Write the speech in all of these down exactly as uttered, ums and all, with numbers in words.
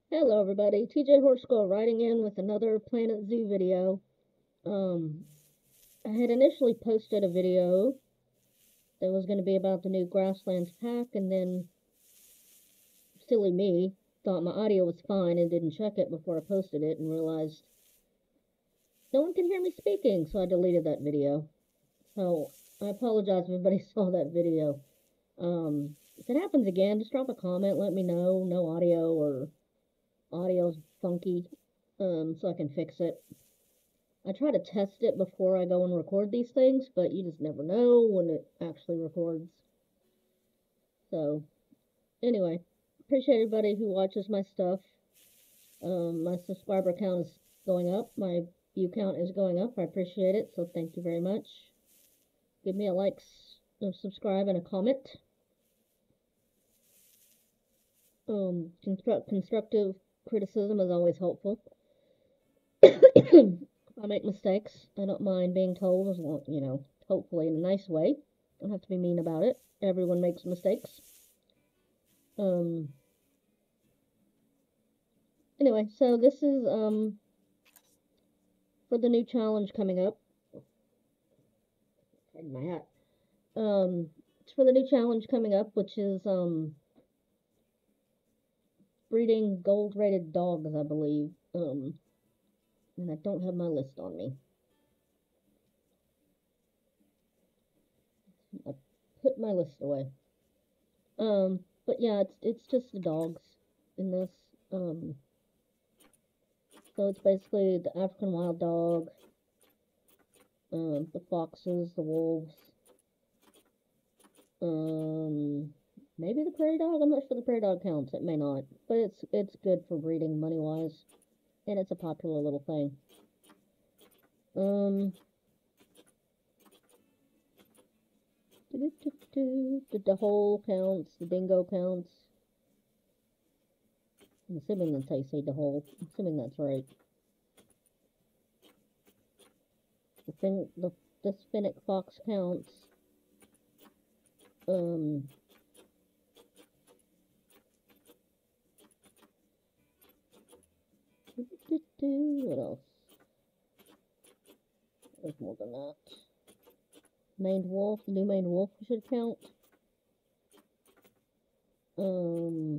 Hello everybody, T J Horseco writing in with another Planet Zoo video. Um, I had initially posted a video that was going to be about the new Grasslands pack, and then silly me thought my audio was fine and didn't check it before I posted it and realized no one can hear me speaking, so I deleted that video. So I apologize if everybody saw that video. Um, if it happens again, just drop a comment, let me know, no audio or audio's funky, um, so I can fix it. I try to test it before I go and record these things, but you just never know when it actually records. So, anyway, appreciate everybody who watches my stuff. Um, my subscriber count is going up. My view count is going up. I appreciate it, so thank you very much. Give me a like, subscribe, and a comment. Um, construct, constructive criticism is always helpful. If I make mistakes, I don't mind being told, as long, you know, hopefully in a nice way. Don't have to be mean about it. Everyone makes mistakes. Um, anyway, so this is, um, for the new challenge coming up. Pardon my hat. Um, it's for the new challenge coming up, which is, um, breeding gold-rated dogs, I believe. Um, and I don't have my list on me. I put my list away. Um, but yeah, it's it's just the dogs in this. Um, so it's basically the African wild dog, um, the foxes, the wolves, um, maybe the prairie dog. I'm not sure the prairie dog counts. It may not, but it's it's good for breeding money wise, and it's a popular little thing. Um, the Dahole counts. The dingo counts. I'm assuming that's how you say Dahole. I'm assuming that's right. The thing, the the Finnick fox counts. Um, what else? There's more than that. Maned wolf, the new maned wolf should count. Um,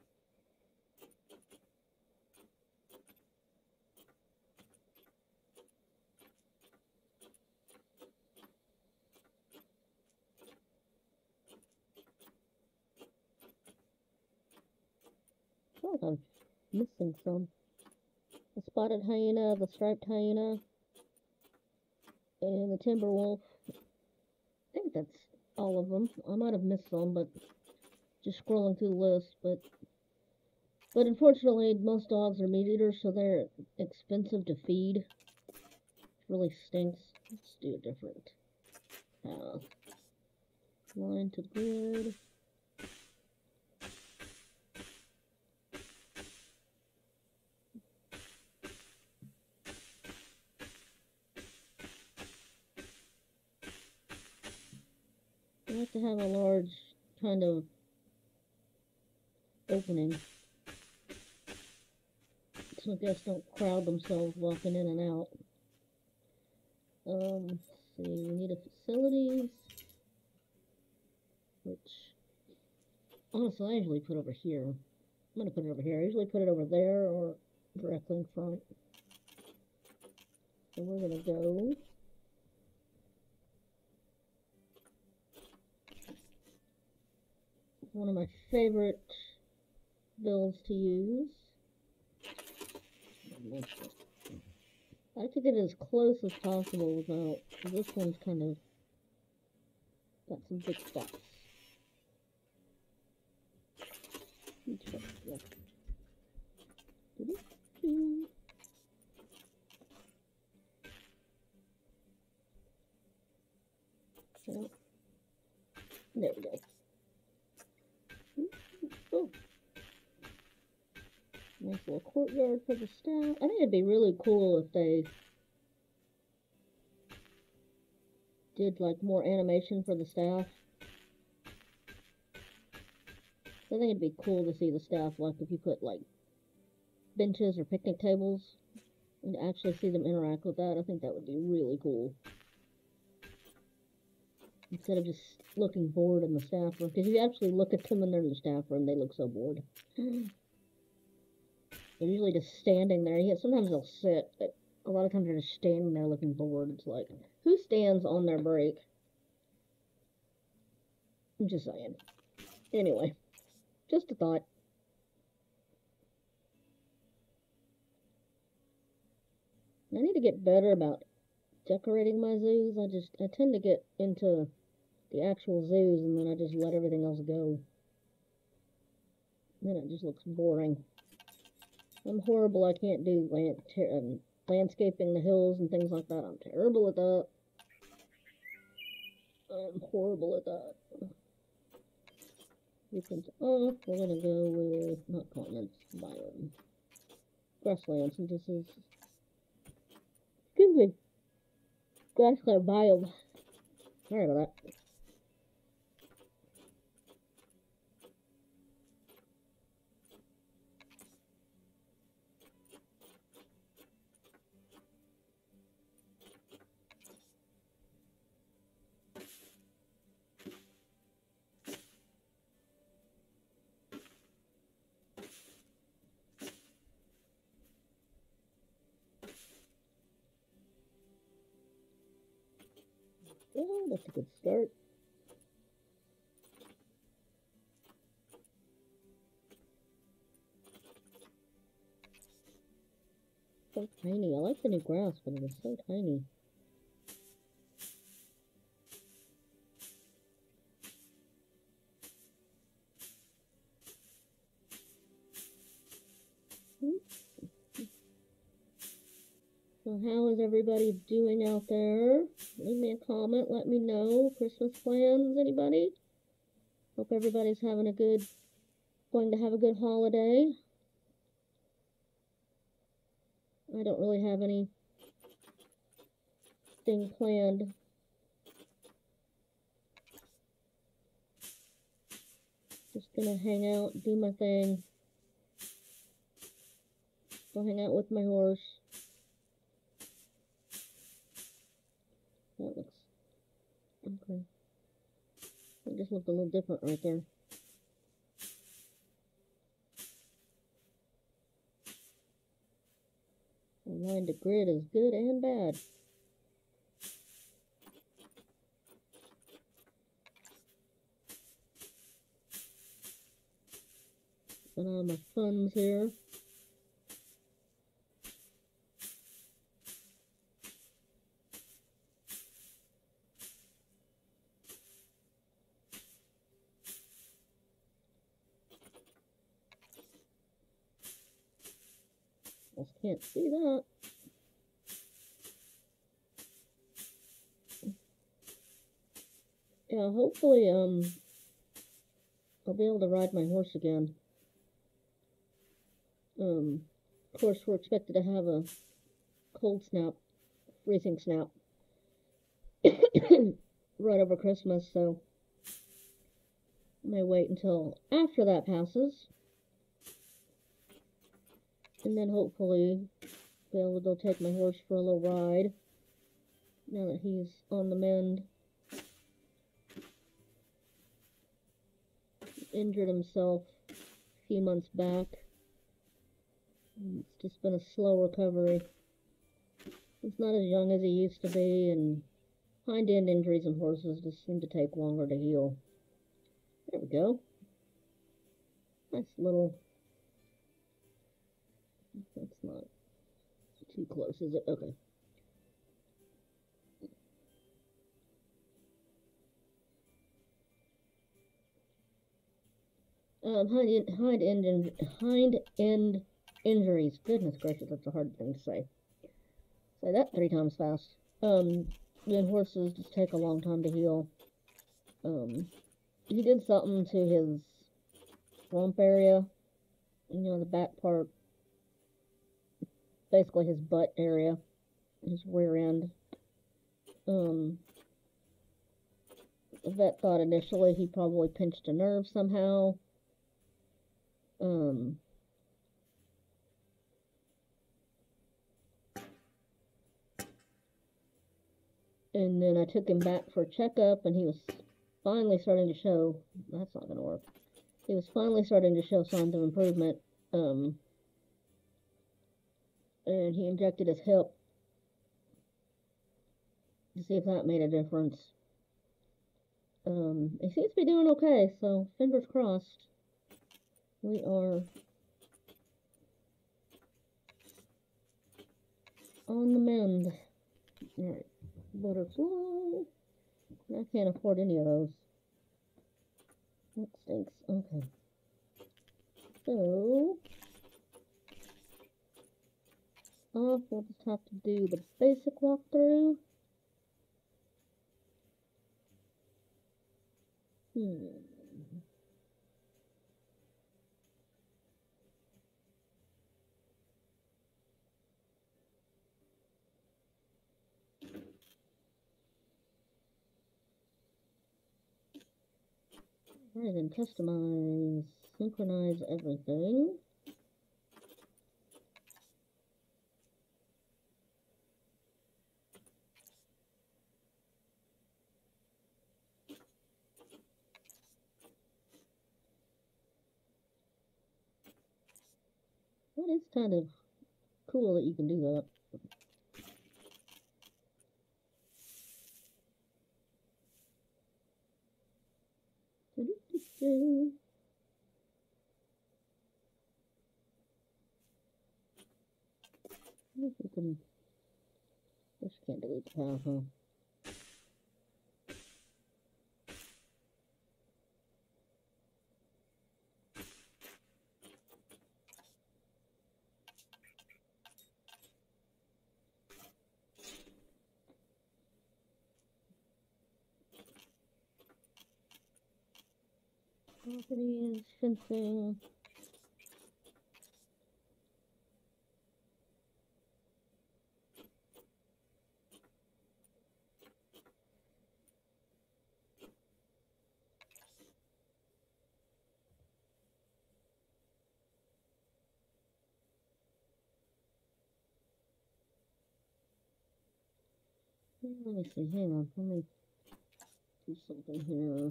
oh, I'm missing some. The spotted hyena, the striped hyena, and the timber wolf. I think that's all of them. I might have missed some, but just scrolling through the list. But but unfortunately, most dogs are meat eaters, so they're expensive to feed. It really stinks. Let's do a different path. Line to grid. I have to have a large kind of opening so guests don't crowd themselves walking in and out. Um, let's see, we need a facilities, which honestly I usually put over here. I'm gonna put it over here. I usually put it over there or directly in front. So we're gonna go one of my favorite builds to use. I like to get it as close as possible without, this one's kind of got some big spots. So, there we go. Oh. Nice little courtyard for the staff. I think it'd be really cool if they did like more animation for the staff. I think it'd be cool to see the staff, like if you put like benches or picnic tables, and to actually see them interact with that, I think that would be really cool. Instead of just looking bored in the staff room, because if you actually look at them when they're in the staff room, they look so bored. They're usually just standing there. Yeah, sometimes they'll sit, but a lot of times they're just standing there looking bored. It's like, who stands on their break? I'm just saying. Anyway, just a thought. I need to get better about decorating my zoos. I just, I tend to get into the actual zoos and then I just let everything else go. Then it just looks boring. I'm horrible. I can't do land, um, landscaping the hills and things like that. I'm terrible at that. I'm horrible at that. Weekends off. We're gonna go with not continents, biome, grassland. Since this is, excuse me, grassland biome. Sorry about that. Yeah, that's a good start. So tiny. I like the new grass, but it is so tiny. So how is everybody doing out there? Leave me a comment. Let me know. Christmas plans, anybody? Hope everybody's having a good, going to have a good holiday. I don't really have anything planned. Just gonna hang out, do my thing. Go hang out with my horse. That looks okay. It just looked a little different right there. Line to grid is good and bad. Put on my funds here. Just can't see that. Yeah, hopefully, um, I'll be able to ride my horse again. Um, of course, we're expected to have a cold snap, freezing snap, right over Christmas, so I may wait until after that passes. And then hopefully be able to go take my horse for a little ride now that he's on the mend. Injured himself a few months back. It's just been a slow recovery. He's not as young as he used to be, and hind end injuries in horses just seem to take longer to heal. There we go. Nice little... That's not too close, is it? Okay. Um, hind end, hind end, hind end injuries. Goodness gracious, that's a hard thing to say. Say that three times fast. Um, then horses just take a long time to heal. Um, he did something to his rump area. You know, the back part. Basically his butt area. His rear end. Um, the vet thought initially he probably pinched a nerve somehow. Um, And then I took him back for a checkup, and he was finally starting to show, that's not going to work. He was finally starting to show signs of improvement. Um, and he injected his hip to see if that made a difference. Um, he seems to be doing okay, so fingers crossed. We are on the mend. Alright, butterfly. I can't afford any of those. That stinks. Okay. So, off, we'll just have to do the basic walkthrough. Hmm. Alright, then customize, synchronize everything. That is kind of cool that you can do that. Do-do-do-do. I think we can. Just can't delete the path, huh? Properties, fencing. Let me see, hang on, let me do something here.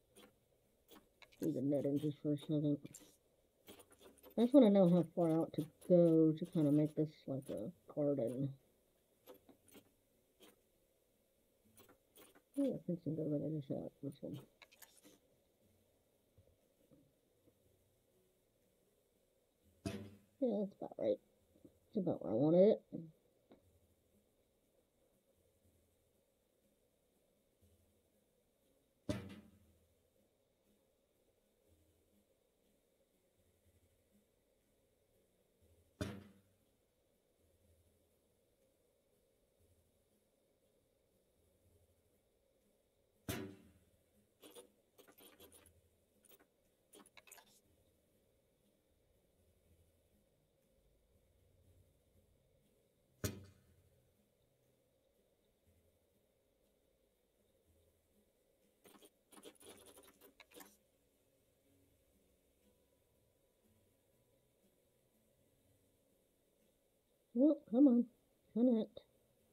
Do the netting just for a second. I just want to know how far out to go to kind of make this like a garden. Yeah, fencing go right in the shot, this one. Yeah, that's about right. It's about where I wanted it. Well, come on, connect.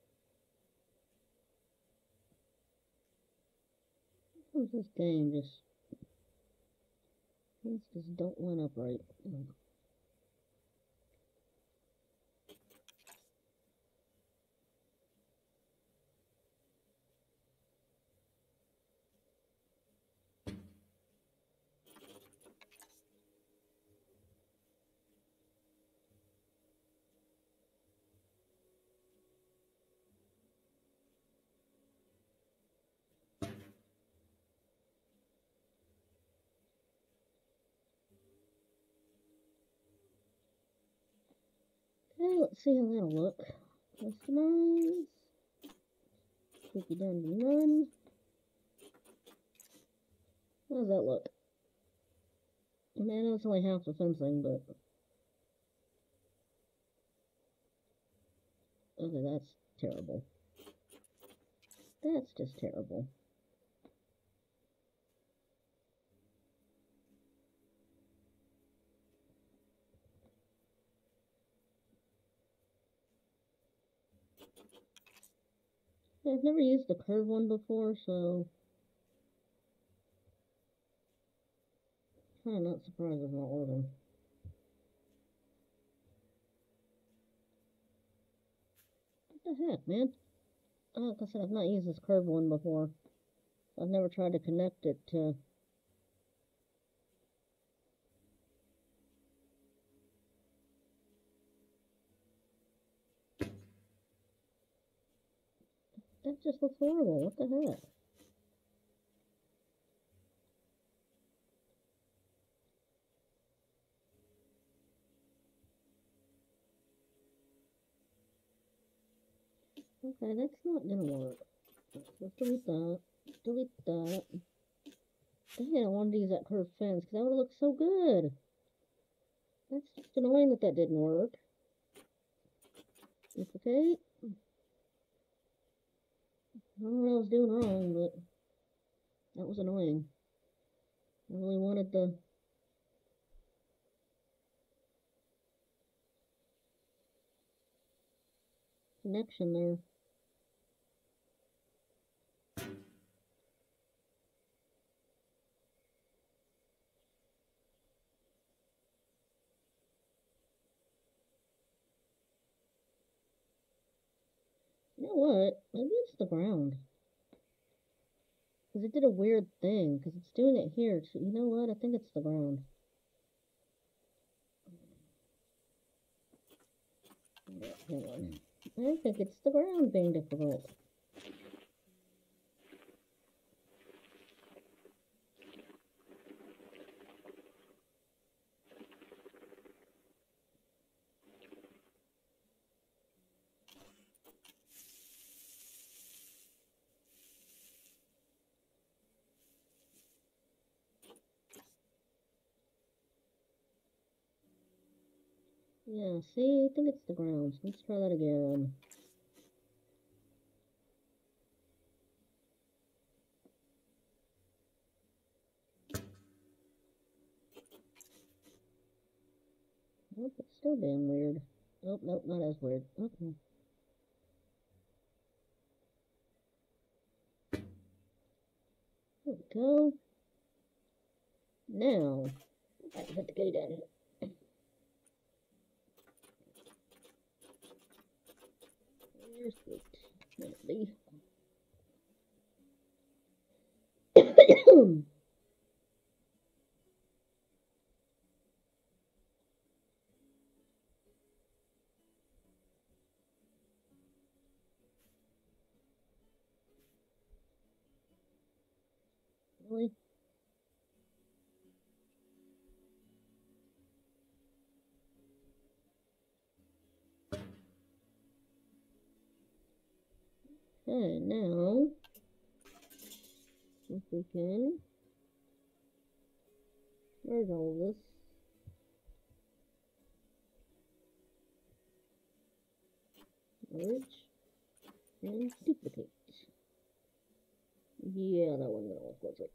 What's this game just... Things just don't line up right. Okay, let's see how that'll look. Customize. Take you down to none. How does that look? I mean, I know it's only half the fencing, but... Okay, that's terrible. That's just terrible. I've never used the curved one before, so kind of not surprised it's not working. What the heck, man? Oh, like I said, I've not used this curved one before. I've never tried to connect it to... That just looks horrible. What the heck? Okay, that's not gonna work. Let's delete that. Delete that. Dang it, I wanted to use that curved fence because that would look so good. That's just annoying that that didn't work. Duplicate. I don't know what I was doing wrong, but that was annoying. I really wanted the connection there. You know what? Maybe it's the ground. Because it did a weird thing. Because it's doing it here. So you know what? I think it's the ground. Hang on. I think it's the ground being difficult. Yeah, see? I think it's the ground. So let's try that again. Nope, it's still being weird. Oh, nope, not as weird. Okay. There we go. Now, I can put the gate in. Where's the gate? Really? Okay, now, if we can, where's all this? Merge and duplicate. Yeah, that wasn't gonna work, was it?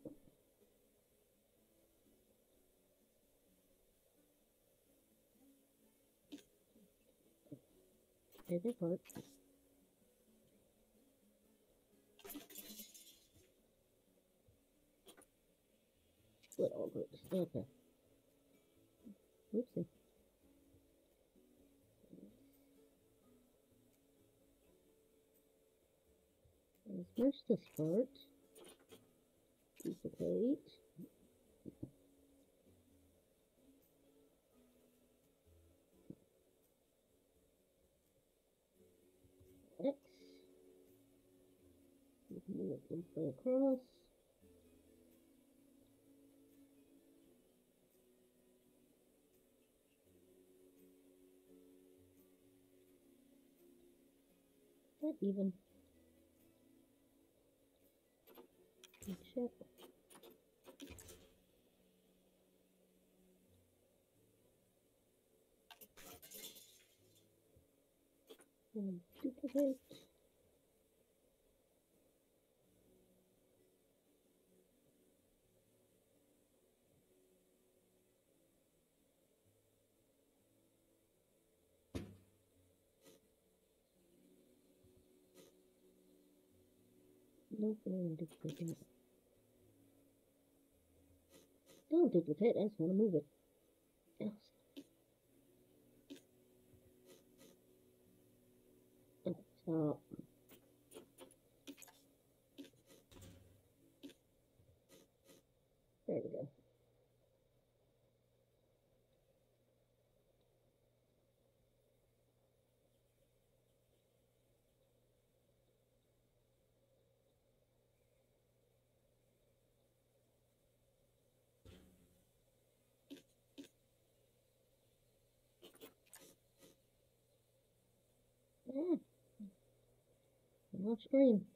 Take it apart. Split all groups. Okay. Oopsie. Let's merge this part. Duplicate. X. We can move it this way across. That even. Check. And duplicate. Nope, I don't duplicate that. Don't duplicate, I just want to move it. Else. Oh, stop. There we go. Yeah, I'm off screen.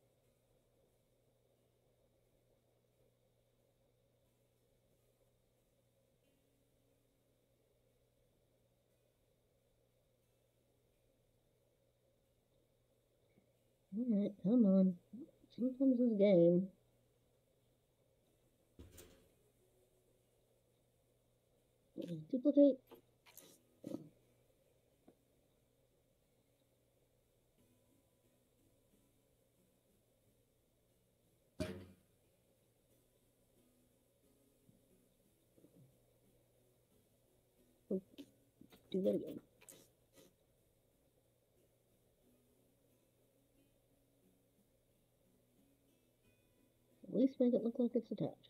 Alright, come on. Sometimes this game. Duplicate. Oh, do that again. At least make it look like it's attached.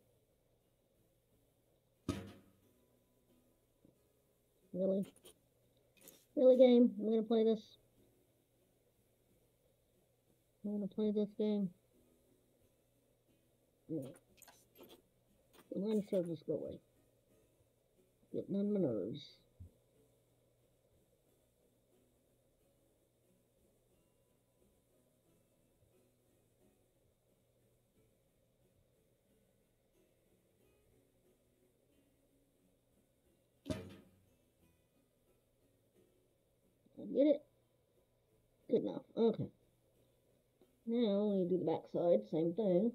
Really? Really, game? I'm gonna play this. I'm gonna play this game. Yeah. The line service go away. Getting on my nerves. Get it? Good enough. Okay. Now we do the back side, same thing.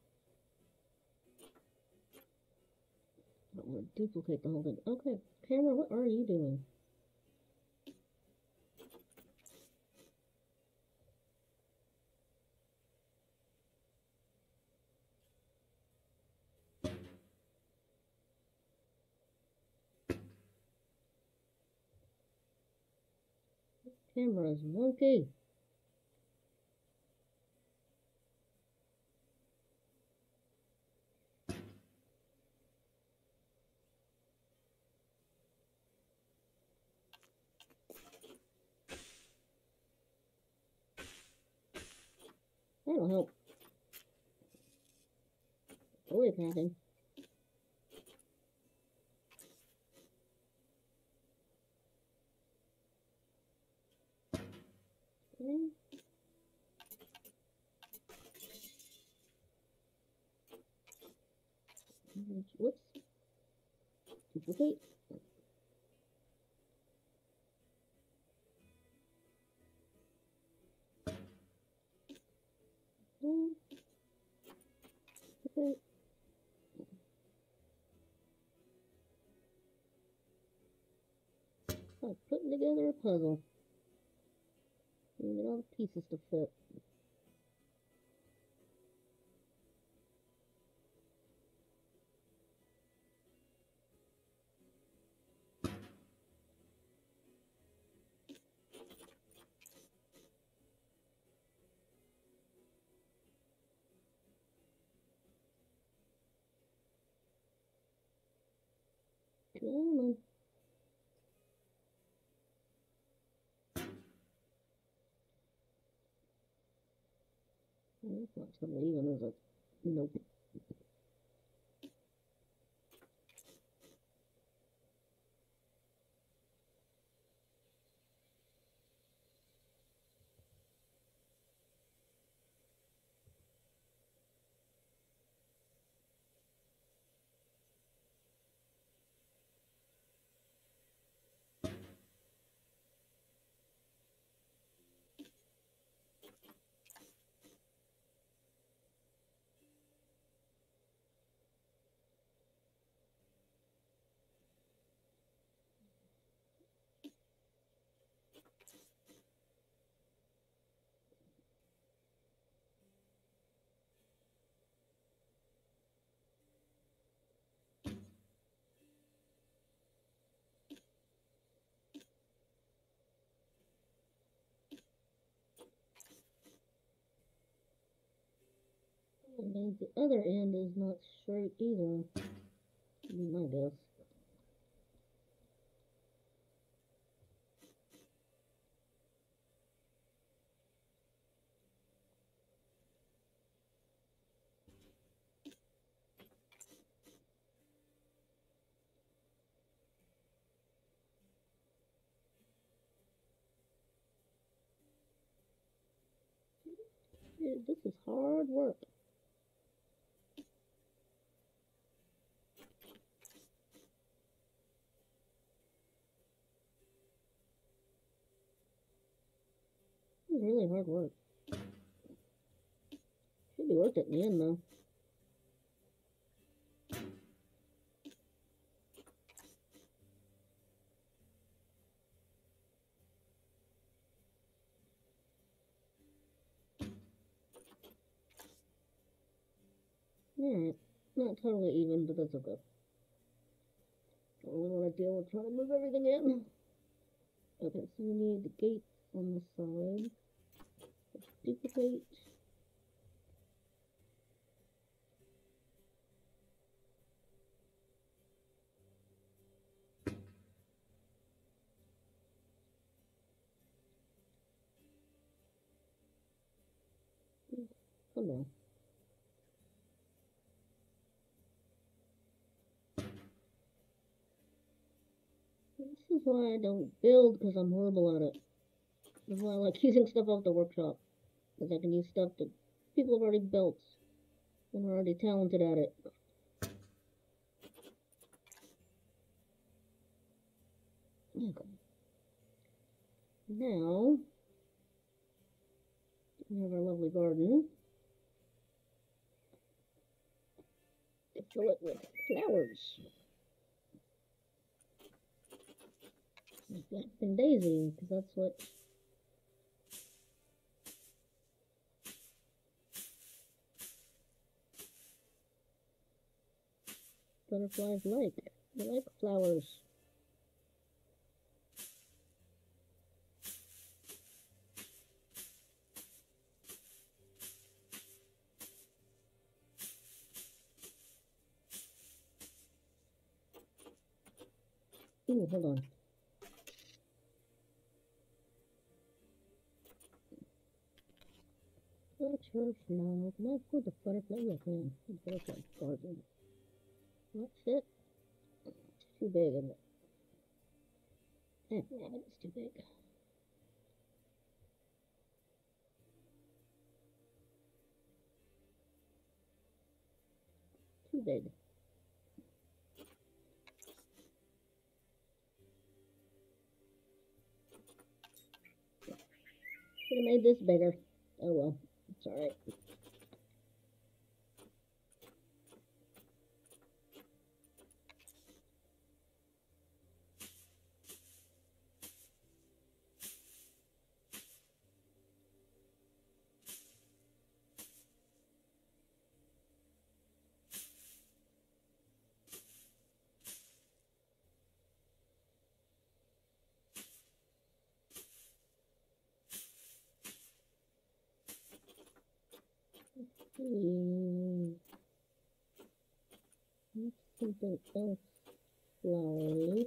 I don't want to duplicate the whole thing. Okay, camera, what are you doing? Camera is wonky. That'll help. Away padding. Okay. Whoops. Duplicate. Okay. Like putting together a puzzle. You get all the pieces to fit. Come on. That's not something even, is it? Nope. means the other end is not straight either. Would be my guess. Dude, this is hard work. This is really hard work. Should be worth it in the end, though. Alright. Not totally even, but that's okay. Don't really want to deal with trying to move everything in. Okay, so we need the gate on the side. Let's duplicate. Come on. This is why I don't build, because I'm horrible at it. This is why I like using stuff off the workshop. Because I can use stuff that people have already built and are already talented at it. Okay. Now, we have our lovely garden. Fill it with flowers. Black and daisy, because that's what butterflies like. They like flowers. Ooh, hold on. Butterfly. Can I put the butterfly? Yeah, I can. The butterfly garden. That's it. It's too big, isn't it? Eh, damn it, it's too big. Too big. Should have made this bigger. Oh well, it's alright. Hmm. Something else flowery.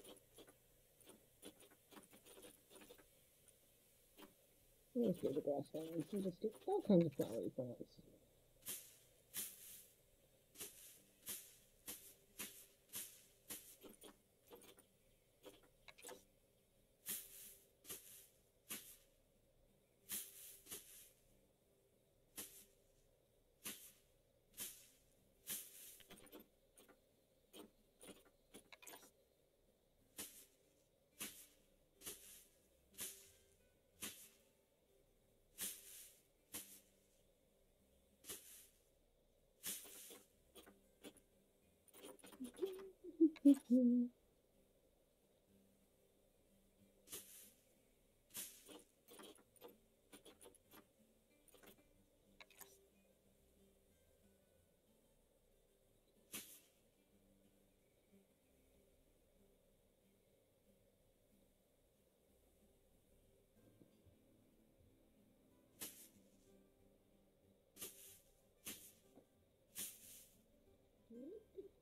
Let's do the grasslands. We'll just do all kinds of flowery plants.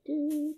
do.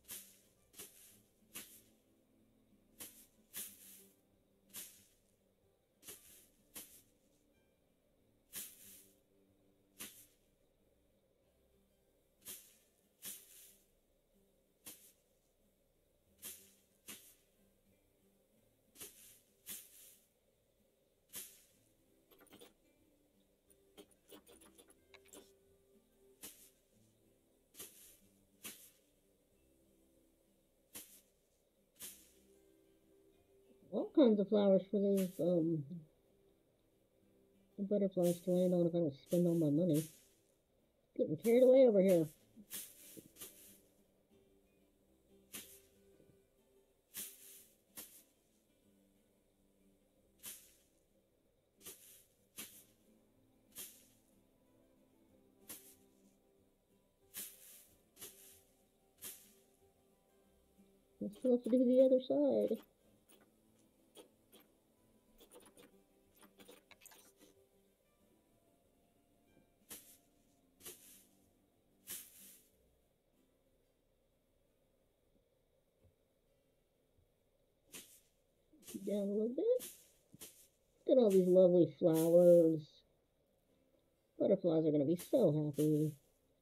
All kinds of flowers for these um butterflies to land on if I don't spend all my money. Getting carried away over here. I still have to do the other side. Down a little bit. Look at all these lovely flowers. Butterflies are going to be so happy.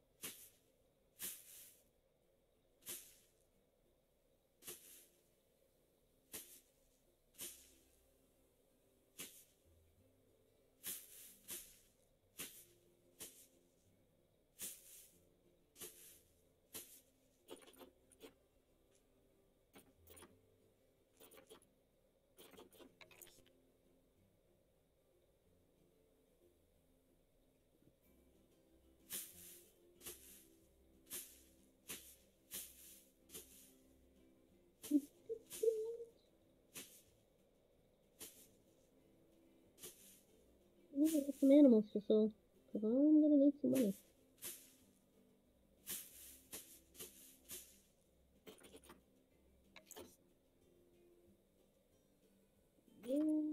I'm gonna get some animals to sell, because I'm going to need some money. Yeah.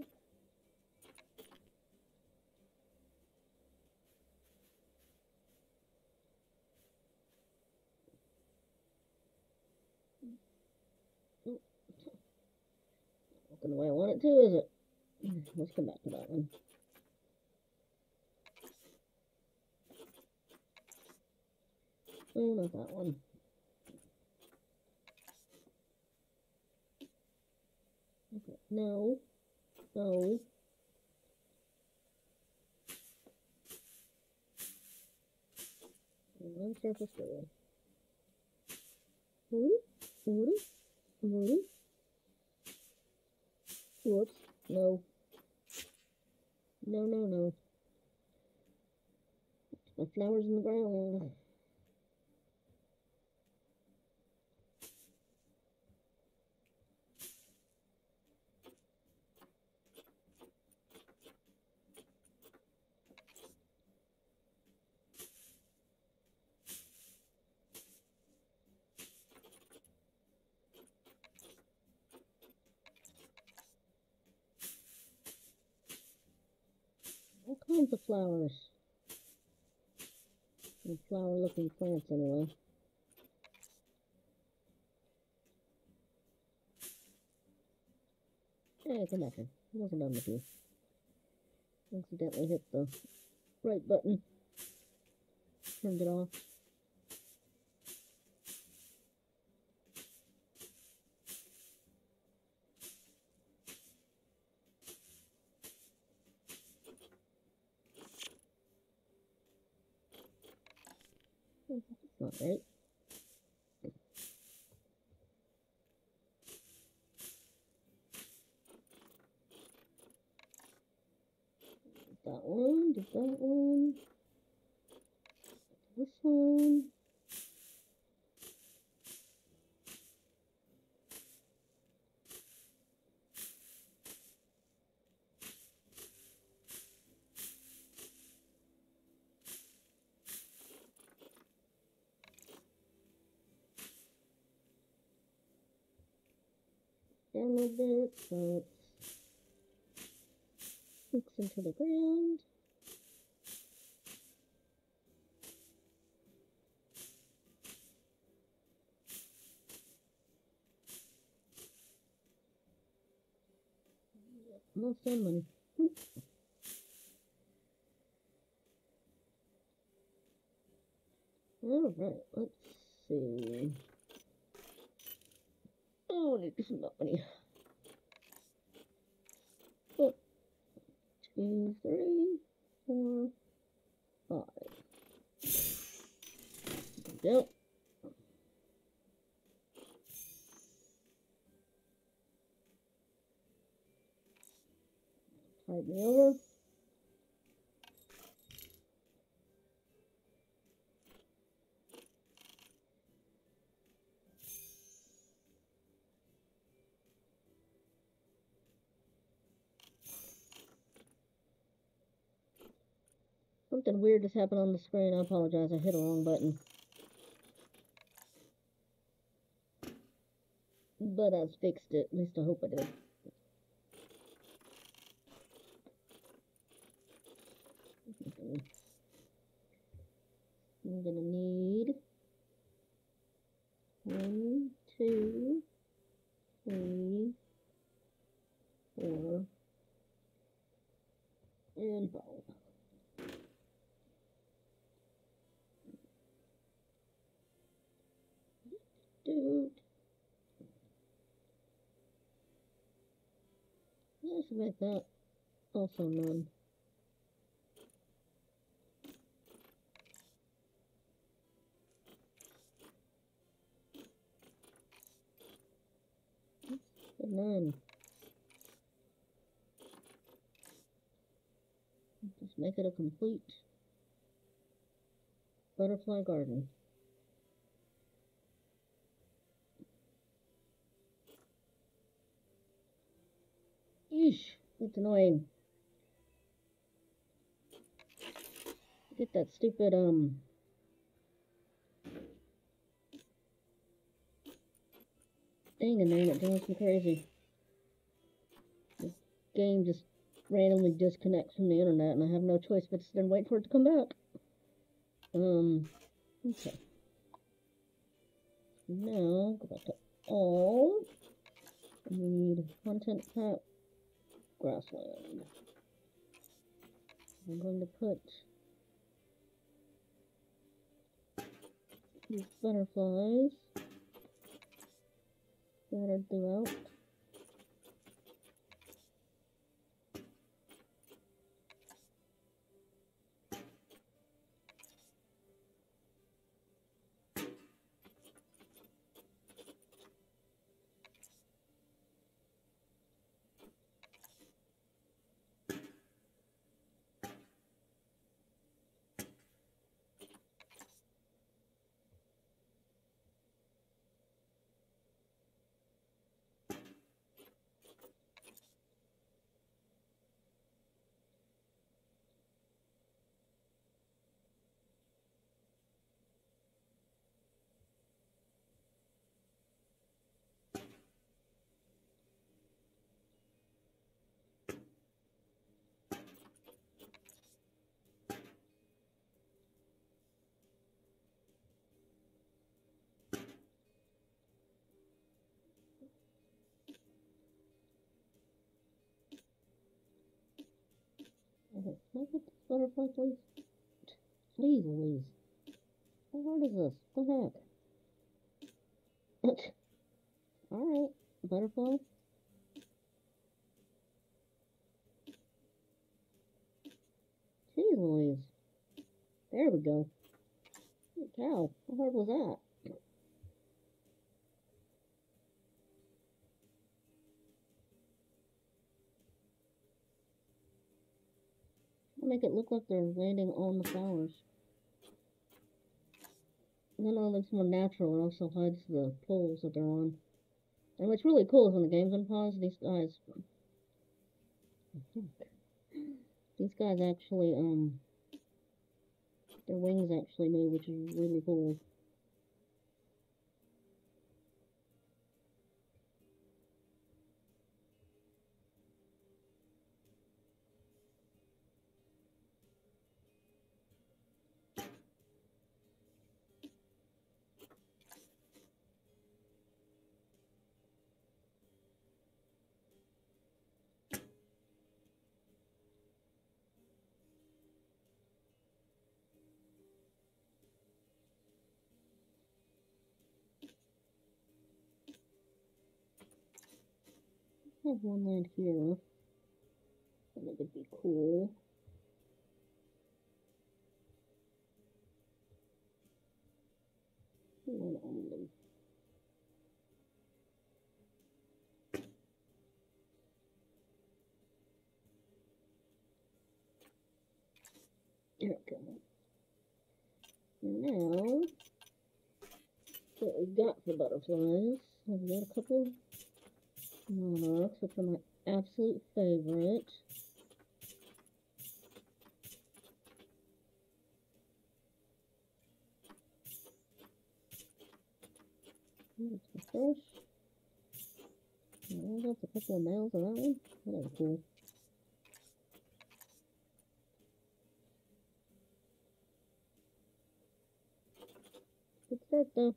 Oh, looking the way I want it to, is it? Let's come back to that one. Oh, not that one. Okay, no. No. One surface area. Ooh, ooh, ooh. Whoops. No. No, no, no. My flowers in the ground. All kinds of flowers. And flower-looking plants, anyway. Hey, come back here. I wasn't done with you. Accidentally hit the right button. Turned it off. That's not right. That one, did that one. This one. Down a little bit, so it sinks into the ground. Not so many. Alright, let's see. Oh, I need some money. Oh, two, three, four, five. Yep. Tide me over. Something weird just happened on the screen. I apologize. I hit a wrong button. But I fixed it. At least I hope I did. I'm gonna need one, two, three, four, and five. Dude. I should make that also none. None. Just make it a complete butterfly garden. Yeesh, that's annoying. Get that stupid, um... thing in there and it drives me crazy. This game just randomly disconnects from the internet and I have no choice but to sit and wait for it to come back. Um, okay. Now, go back to all. I need content pack, grassland. I'm going to put these butterflies scattered throughout. Okay, can I get this butterfly, please? Please, Louise. How hard is this? What the heck? Alright, butterfly. Jeez Louise. There we go. Holy cow, how hard was that? I'll make it look like they're landing on the flowers. And then it looks more natural and also hides the poles that they're on. And what's really cool is when the game's on pause, these guys... These guys actually, um... their wings actually move, which is really cool. have one land here. I think it'd be cool. One only. There we go. Now, what we've got for butterflies, I've got a couple monarchs, which are my absolute favorite. That's the first. Oh, that's a couple of males on that one. That was cool. Good start though.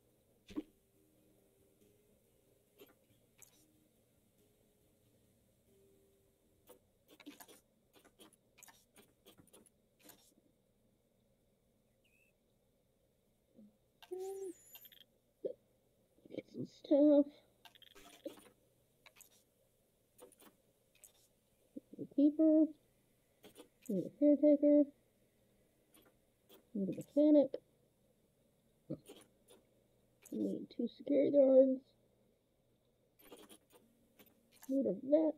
Get some stuff. A keeper. Need a caretaker. Need a mechanic. Need two security guards. Need a vet.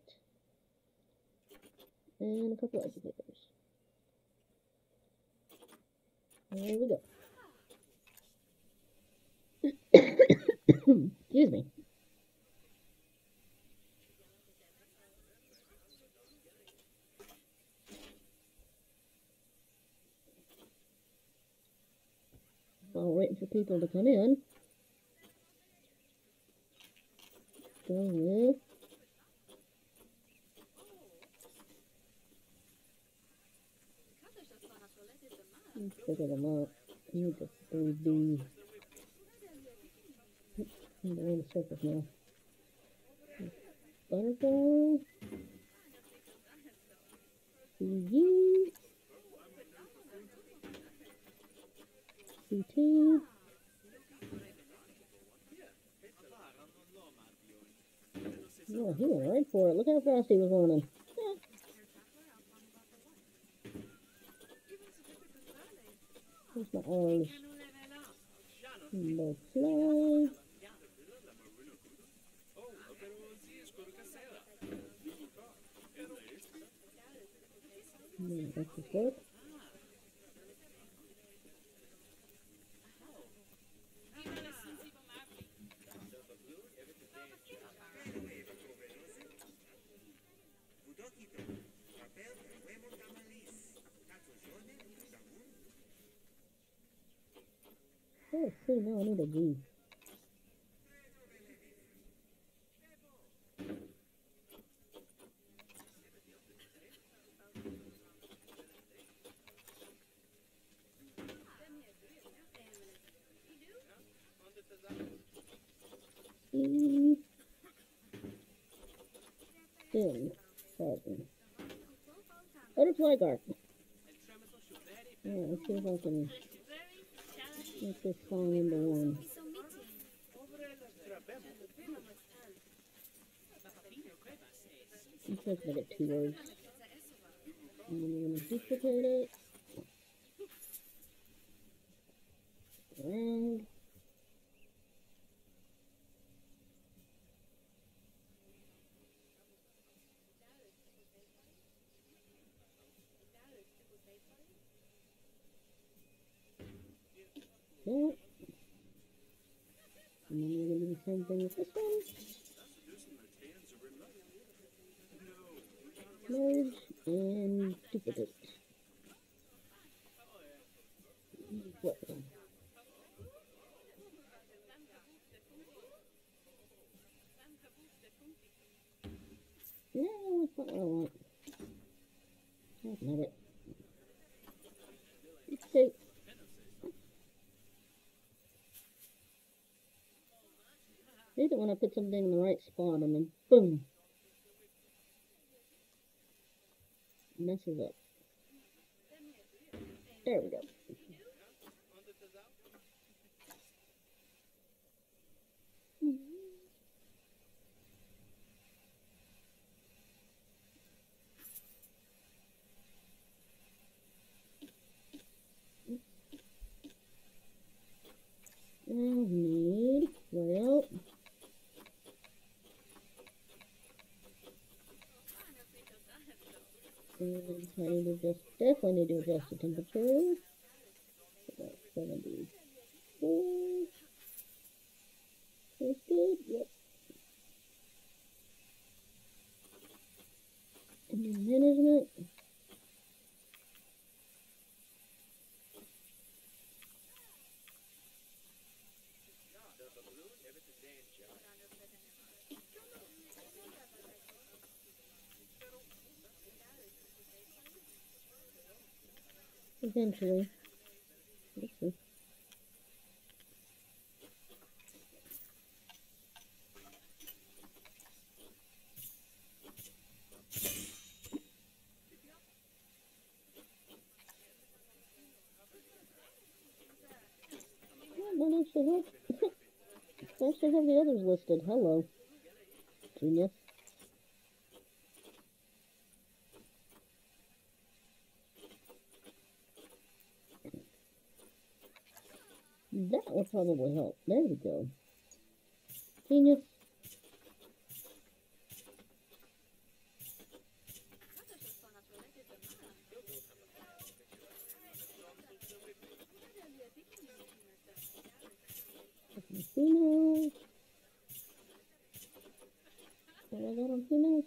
And a couple educators. There we go. Excuse me. While waiting for people to come in, go with let's figure them out. Need the three B. I'm going to circles now. Butterfly. C G. C T. Yeah, he went right for it. Look how fast he was running. Yeah. Here's my R's. No fly. Yeah, that's the foot. Oh, see, now I need a G. E. Then, seven. Butterfly garden. Yeah, let's see if I can make this song into one. I'm just gonna get two words. And then we're gonna duplicate it. Around. That. And then we're gonna do the same thing with this one. Merge and duplicate. What? No, that's not what I want. That's not it. Okay. I hate it when I put something in the right spot and then boom. Messes up. There we go. And I need to just, definitely need to adjust the temperature. About seventy-four. That's good, yep. And then management. Eventually. Let's see. Well, that actually helps. I actually have the others listed. Hello. Genius. That would probably help. There we go. Genius. Females. What I got on females?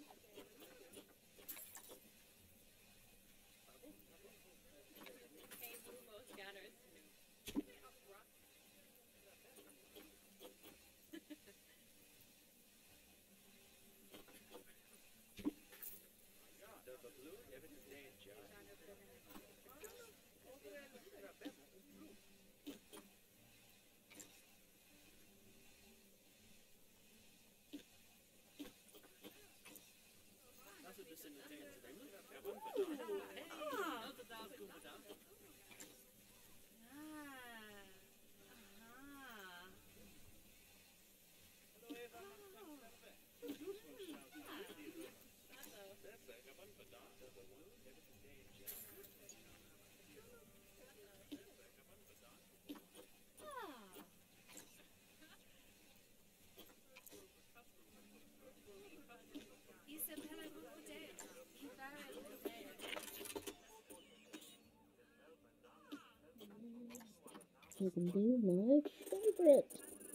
You can be my favorite.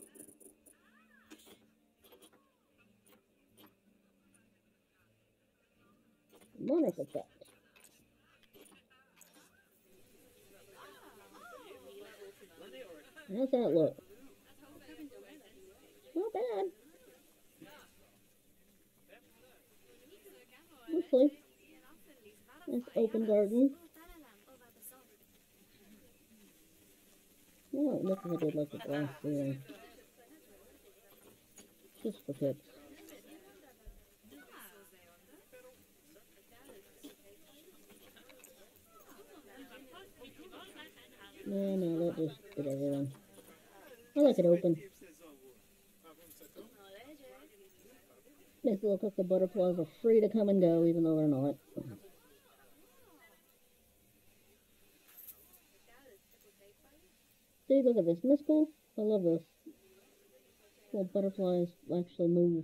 Monarch effect. How's that look? Not bad. Mostly. Nice open garden. I don't know if I did like the glass ceiling. Just for kicks. Yeah, no, that just did everything. I like it open. Makes it look like the butterflies are free to come and go, even though they're not. See, look at this. Isn't this cool? I love this. Little butterflies actually move.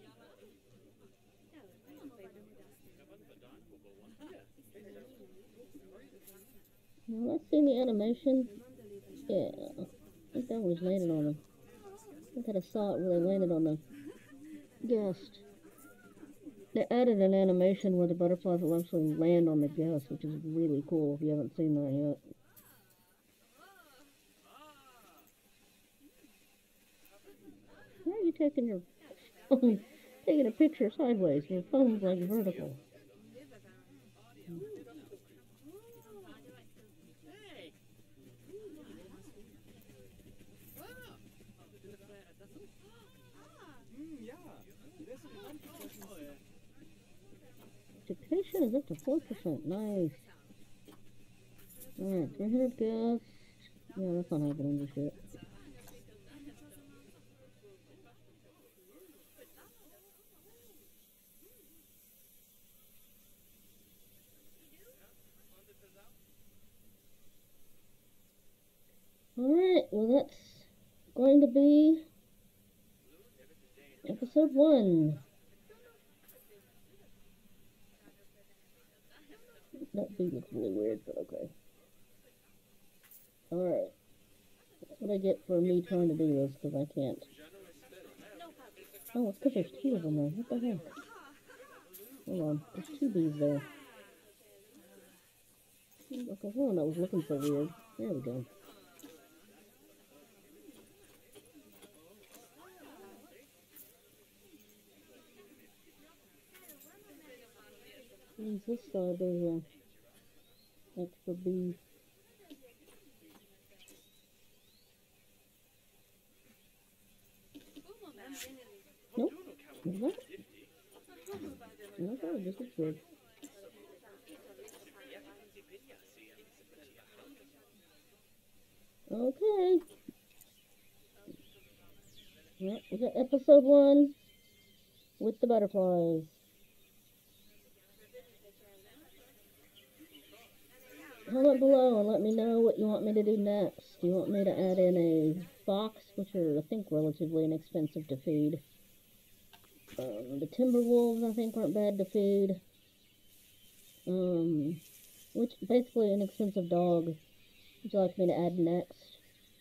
Now, let's see the animation. Yeah, I think that was landed on the. I think I saw it where they landed on the guest. They added an animation where the butterflies will actually land on the guest, which is really cool if you haven't seen that yet. Why are you taking your phone, taking a picture sideways? Your phone's like vertical. Education is up to four percent. Nice. Alright, three hundred gas. Yeah, that's not happening just yet. Alright, well that's going to be episode one. That bee looks really weird, but okay. Alright. That's what I get for me trying to do this, because I can't. Oh, it's because there's two of them there. What the heck? Hold on. There's two bees there. Okay, hold on. I was looking so weird. There we go. Use this side. There's a extra bee. Nope. Is that? Okay, this is good. Okay. Yep, we got episode one with the butterflies. Comment below and let me know what you want me to do next. Do you want me to add in a fox, which are, I think, relatively inexpensive to feed? Um, the timber wolves, I think, aren't bad to feed. Um, which, basically, an inexpensive dog would you like me to add next?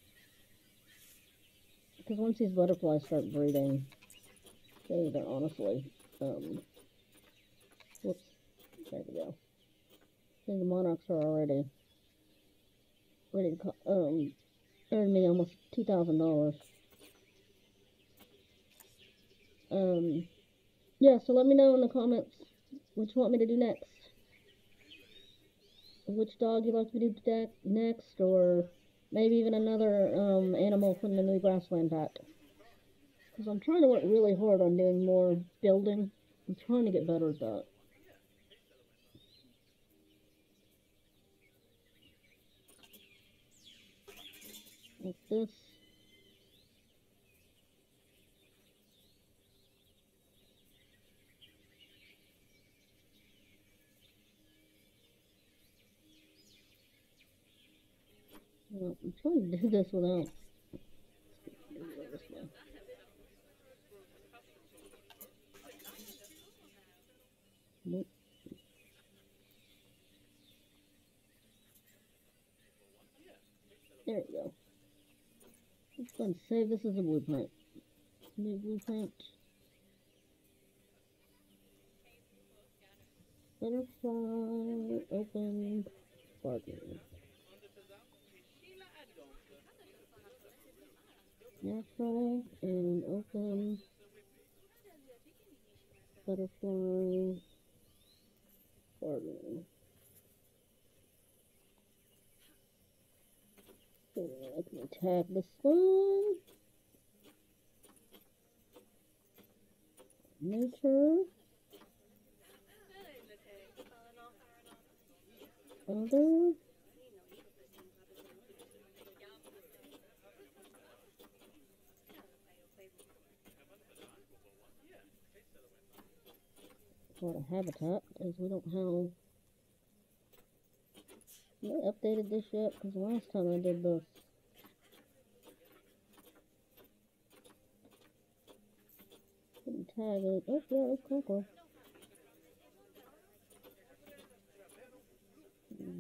Because once these butterflies start breeding, they, they're honestly, um, whoops, there we go. I think the monarchs are already ready to, um, earn me almost two thousand dollars. Um, yeah, so let me know in the comments what you want me to do next. Which dog you'd like me to do next, or maybe even another um, animal from the new grassland pack. Because I'm trying to work really hard on doing more building. I'm trying to get better at that. Like this. Well, I'm trying to do this without. This way. Nope. There we go. Let's go and save this as a blueprint. New blueprint. Butterfly, open, garden. Natural and open. Butterfly, garden. So I can tag this one. Nature. Other. For a habitat, because we don't have. I updated this yet, because the last time I did this. Didn't tag it. Oh, yeah, that's cool, cool. Hmm.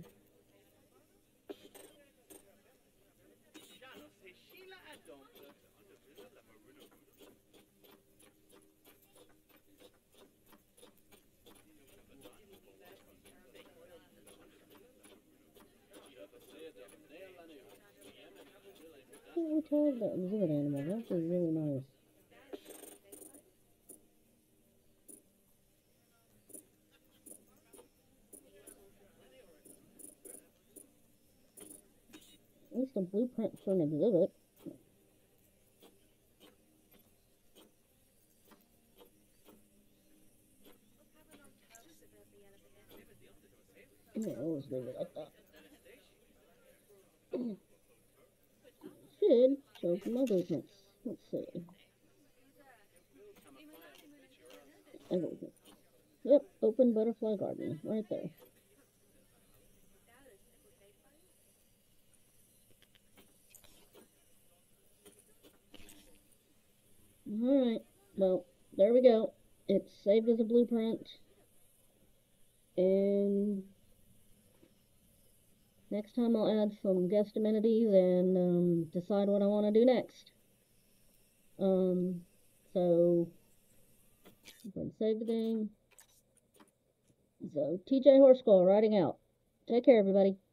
Yeah, we tagged that exhibit animal. That's really nice. At least a blueprint for an exhibit. Yeah, I always leave it like that. Should show my blueprints. Let's see. Everything. Yep, open butterfly garden. Right there. Alright, well, there we go. It's saved as a blueprint. And Next time I'll add some guest amenities and um, decide what I want to do next. Um, so, I'm going to save the game. So, T J Horsekull writing out. Take care, everybody.